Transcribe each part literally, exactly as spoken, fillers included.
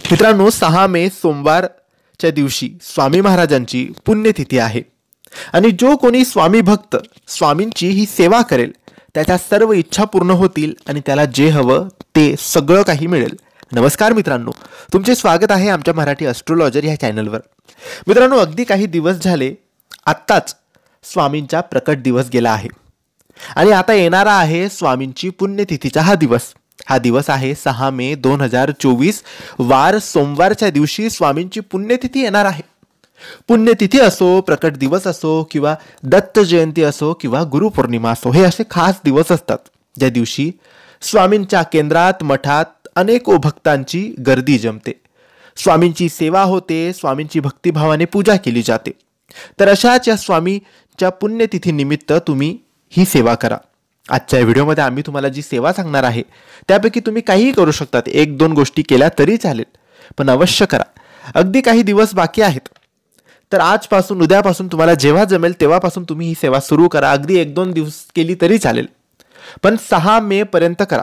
मित्रांनो, सहा मे सोमवारच्या दिवशी स्वामी महाराजांची पुण्यतिथी आहे आणि जो कोणी स्वामी भक्त स्वामींची ही सेवा करेल त्याच्या सर्व इच्छा पूर्ण होतील आणि त्याला जे हवं ते सगळं काही मिळेल. नमस्कार मित्रांनो, तुमचे स्वागत आहे आमच्या मराठी ॲस्ट्रोलॉजर ह्या चॅनलवर. मित्रांनो, अगदी काही दिवस झाले आत्ताच स्वामींचा प्रकट दिवस गेला आहे आणि आता येणारा आहे स्वामींची पुण्यतिथीचा हा दिवस. हा दिवस आहे सहा मे दोन हजार चोवीस, वार सोमवारच्या दिवशी स्वामींची पुण्यतिथी येणार आहे. पुण्यतिथी असो, प्रकट दिवस असो किंवा दत्त जयंती असो किंवा गुरुपौर्णिमा असो, हे असे खास दिवस असतात ज्या दिवशी स्वामींच्या केंद्रात मठात अनेक भक्तांची गर्दी जमते, स्वामींची सेवा होते, स्वामींची भक्तिभावाने पूजा केली जाते. तर अशाच या स्वामीच्या पुण्यतिथी निमित्त तुम्ही ही सेवा करा. आजच्या व्हिडिओमध्ये आम्ही तुम्हाला जी सेवा सांगणार आहे त्यापैकी तुम्ही काहीही करू शकतात. एक दोन गोष्टी केल्या तरी चालेल, पण अवश्य करा. अगदी काही दिवस बाकी आहेत, तर आजपासून उद्यापासून तुम्हाला जेव्हा जमेल तेव्हापासून तुम्ही ही सेवा सुरू करा. अगदी एक दोन दिवस केली तरी चालेल, पण सहा मे पर्यंत करा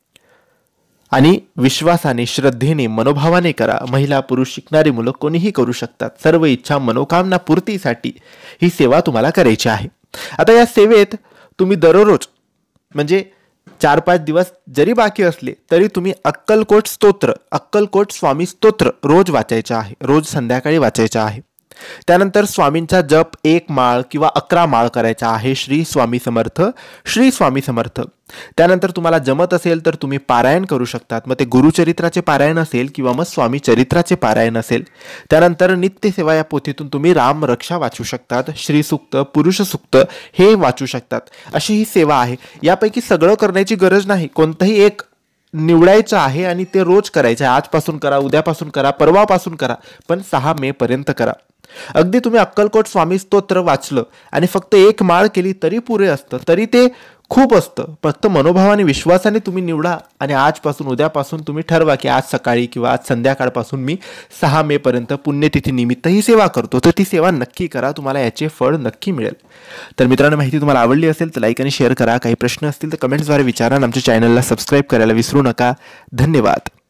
आणि विश्वासाने, श्रद्धेने, मनोभावाने करा. महिला, पुरुष, शिकणारी मुलं कोणीही करू शकतात. सर्व इच्छा मनोकामना पूर्तीसाठी ही सेवा तुम्हाला करायची आहे. आता या सेवेत तुम्ही दररोज म्हणजे चार पाच दिवस जरी बाकी असले तरी तुम्ही अक्कलकोट स्तोत्र, अक्कलकोट स्वामी स्तोत्र रोज वाचायचं आहे, रोज संध्याकाळी वाचायचं आहे. त्यानंतर स्वामींचा जप एक माळ किंवा अकरा माळ करायचा आहे. श्री स्वामी समर्थ, श्री स्वामी समर्थ. त्यानंतर तुम्हाला जमत असेल तर तुम्ही पारायण करू शकतात. मग ते गुरुचरित्राचे पारायण असेल किंवा मग स्वामी चरित्राचे पारायण असेल. त्यानंतर नित्यसेवा या पोथीतून तुम्ही राम रक्षा वाचू शकतात, श्री सूक्त, पुरुष सूक्त हे वाचू शकतात. अशी ही सेवा आहे. यापैकी सगळं करण्याची गरज नाही, कोणतंही एक निवडायचं आहे आणि ते रोज करायचं आहे. आजपासून करा, उद्यापासून करा, परवापासून करा, पण सहा मे पर्यंत करा. अगदी तुम्ही अक्कलकोट स्वामी स्तोत्र वाचलं आणि फक्त एक माळ केली तरी पुरे असतं, तरी ते खूप असतं. फक्त मनोभावाने, विश्वासाने तुम्ही निवडा आणि आजपासून उद्यापासून तुम्ही ठरवा की आज सकाळी किंवा आज संध्याकाळपासून मी सहा मे पर्यंत पुण्यतिथी निमित्त ही सेवा करतो. तर ती सेवा नक्की करा, तुम्हाला याचे फळ नक्की मिळेल. तर मित्रांनो, माहिती तुम्हाला आवडली असेल तर लाईक आणि शेअर करा. काही प्रश्न असतील तर कमेंट्सद्वारे विचारा. आमच्या चॅनलला सबस्क्राईब करायला विसरू नका. धन्यवाद.